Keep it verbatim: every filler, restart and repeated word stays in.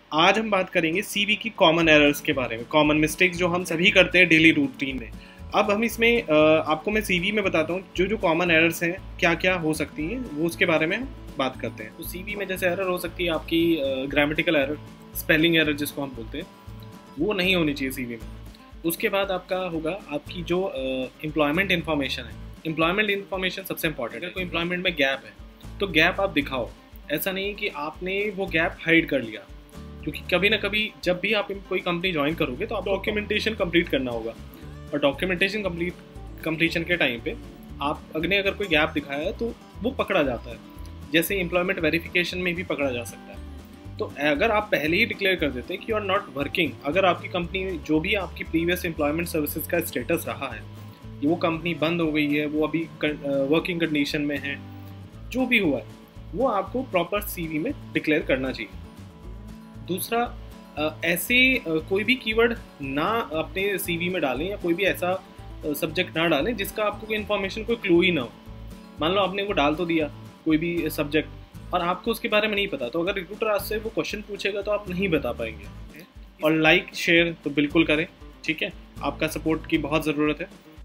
आज हम बात करेंगे सीवी की कॉमन एरर्स के बारे में, कॉमन मिस्टेक्स जो हम सभी करते हैं डेली रूटीन में। अब हम इसमें अ, आपको मैं सीवी में बताता हूँ जो जो कॉमन एरर्स हैं, क्या क्या हो सकती हैं, वो उसके बारे में हम बात करते हैं। तो सीवी में जैसे एरर हो सकती है आपकी ग्रामेटिकल एरर, स्पेलिंग एरर जिसको हम बोलते हैं, वो नहीं होनी चाहिए सीवी में। उसके बाद आपका होगा आपकी जो एम्प्लॉयमेंट इन्फॉर्मेशन है। एम्प्लॉयमेंट इन्फॉर्मेशन सबसे इंपॉर्टेंट है। कोई एम्प्लॉयमेंट में गैप है तो गैप आप दिखाओ, ऐसा नहीं कि आपने वो गैप हाइड कर लिया, क्योंकि कभी ना कभी जब भी आप कोई कंपनी ज्वाइन करोगे तो आप डॉक्यूमेंटेशन कंप्लीट करना होगा, और डॉक्यूमेंटेशन कंप्लीट कंप्लीशन के टाइम पे आप अगले अगर कोई गैप दिखाया है तो वो पकड़ा जाता है, जैसे एम्प्लॉयमेंट वेरिफिकेशन में भी पकड़ा जा सकता है। तो अगर आप पहले ही डिक्लेयर कर देते हैं कि यू आर नॉट वर्किंग, अगर आपकी कंपनी जो भी आपकी प्रीवियस एम्प्लॉयमेंट सर्विसेज का स्टेटस रहा है, वो कंपनी बंद हो गई है, वो अभी वर्किंग कंडीशन में है, जो भी हुआ है वो आपको प्रॉपर सीवी में डिक्लेयर करना चाहिए। दूसरा, ऐसे कोई भी कीवर्ड ना अपने सीवी में डालें, या कोई भी ऐसा सब्जेक्ट ना डालें जिसका आपको कोई इन्फॉर्मेशन, कोई क्लू ही ना हो। मान लो आपने वो डाल तो दिया कोई भी सब्जेक्ट और आपको उसके बारे में नहीं पता, तो अगर रिक्रूटर आपसे वो क्वेश्चन पूछेगा तो आप नहीं बता पाएंगे। और लाइक शेयर तो बिल्कुल करें, ठीक है, आपका सपोर्ट की बहुत ज़रूरत है।